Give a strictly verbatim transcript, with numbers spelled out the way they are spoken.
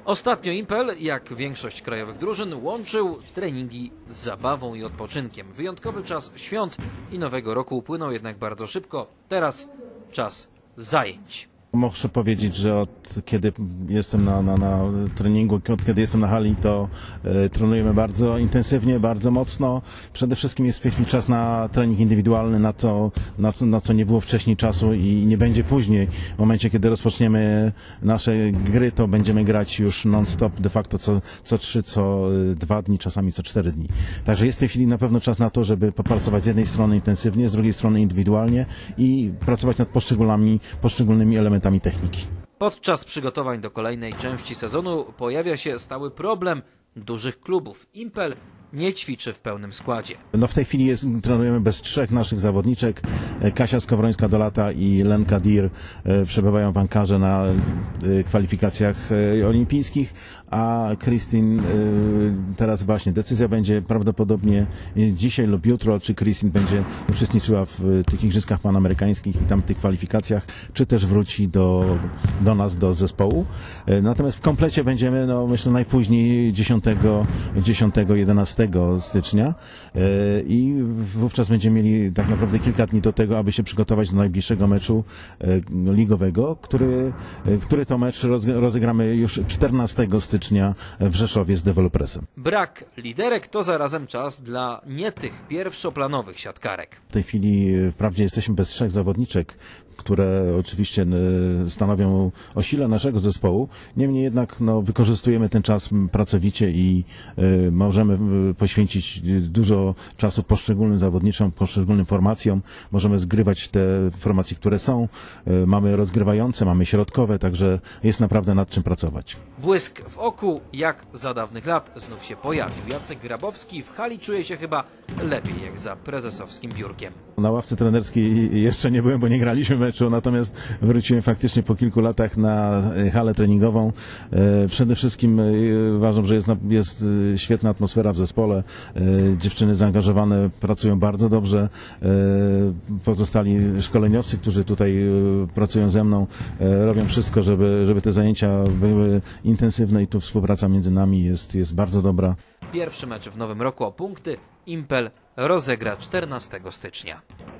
Ostatnio Impel, jak większość krajowych drużyn, łączył treningi z zabawą i odpoczynkiem. Wyjątkowy czas świąt i Nowego Roku upłynął jednak bardzo szybko. Teraz czas zajęć. Muszę powiedzieć, że od kiedy jestem na, na, na treningu, od kiedy jestem na hali, to e, trenujemy bardzo intensywnie, bardzo mocno. Przede wszystkim jest w tej chwili czas na trening indywidualny, na to, na, co, na co nie było wcześniej czasu i nie będzie później. W momencie, kiedy rozpoczniemy nasze gry, to będziemy grać już non-stop, de facto co, co trzy, co dwa dni, czasami co cztery dni. Także jest w tej chwili na pewno czas na to, żeby popracować z jednej strony intensywnie, z drugiej strony indywidualnie i pracować nad poszczególnymi, poszczególnymi elementami techniki. Podczas przygotowań do kolejnej części sezonu pojawia się stały problem dużych klubów. Impel nie ćwiczy w pełnym składzie. No w tej chwili jest, trenujemy bez trzech naszych zawodniczek. Kasia Skowrońska-Dolata i Lenka Dir e, przebywają w Ankarze na e, kwalifikacjach e, olimpijskich, a Kristin e, teraz właśnie decyzja będzie prawdopodobnie dzisiaj lub jutro, czy Kristin będzie uczestniczyła w e, tych igrzyskach panamerykańskich i tam tych kwalifikacjach, czy też wróci do, do nas, do zespołu. E, natomiast w komplecie będziemy, no myślę, najpóźniej dziesiątego, jedenastego stycznia i wówczas będziemy mieli tak naprawdę kilka dni do tego, aby się przygotować do najbliższego meczu ligowego, który, który to mecz rozegramy już czternastego stycznia w Rzeszowie z Developersem. Brak liderek to zarazem czas dla nie tych pierwszoplanowych siatkarek. W tej chwili wprawdzie jesteśmy bez trzech zawodniczek, które oczywiście stanowią o sile naszego zespołu. Niemniej jednak no, wykorzystujemy ten czas pracowicie i y, możemy poświęcić dużo czasu poszczególnym zawodniczom, poszczególnym formacjom. Możemy zgrywać te formacje, które są. Y, mamy rozgrywające, mamy środkowe, także jest naprawdę nad czym pracować. Błysk w oku, jak za dawnych lat, znów się pojawił. Jacek Grabowski w hali czuje się chyba lepiej jak za prezesowskim biurkiem. Na ławce trenerskiej jeszcze nie byłem, bo nie graliśmy meczu, natomiast wróciłem faktycznie po kilku latach na halę treningową. Przede wszystkim uważam, że jest, jest świetna atmosfera w zespole. Dziewczyny zaangażowane pracują bardzo dobrze. Pozostali szkoleniowcy, którzy tutaj pracują ze mną, robią wszystko, żeby, żeby te zajęcia były intensywne i tu współpraca między nami jest, jest bardzo dobra. Pierwszy mecz w nowym roku o punkty Impel rozegra czternastego stycznia.